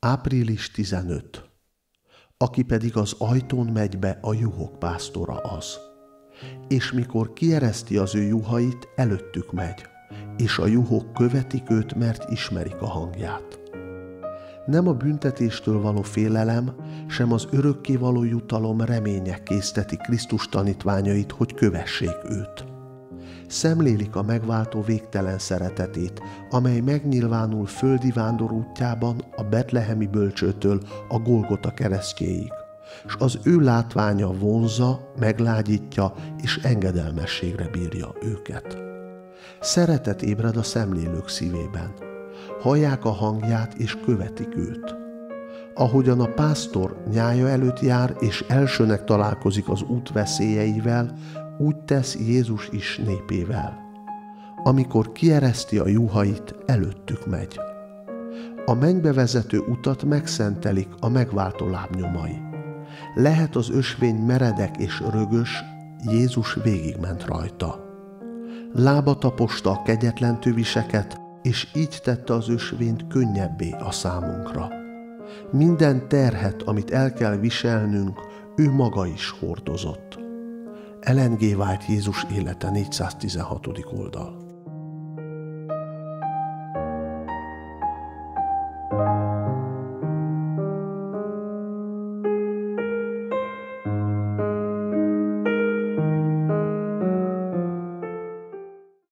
Április 15. Aki pedig az ajtón megy be, a juhok pásztora az. És mikor kiereszti az ő juhait, előttük megy, és a juhok követik őt, mert ismerik a hangját. Nem a büntetéstől való félelem, sem az örökkévaló jutalom reménye készteti Krisztus tanítványait, hogy kövessék őt. Szemlélik a megváltó végtelen szeretetét, amely megnyilvánul földi vándorútjában a betlehemi bölcsőtől a Golgota keresztjéig, s az ő látványa vonzza, meglágyítja és engedelmességre bírja őket. Szeretet ébred a szemlélők szívében. Hallják a hangját és követik őt. Ahogyan a pásztor nyája előtt jár és elsőnek találkozik az út veszélyeivel, úgy tesz Jézus is népével. Amikor kiereszti a juhait, előttük megy. A mennybe vezető utat megszentelik a megváltó lábnyomai. Lehet az ösvény meredek és rögös, Jézus végigment rajta. Lába taposta a kegyetlen töviseket, és így tette az ösvényt könnyebbé a számunkra. Minden terhet, amit el kell viselnünk, ő maga is hordozott. Ellen G. White, Jézus élete, 416. oldal.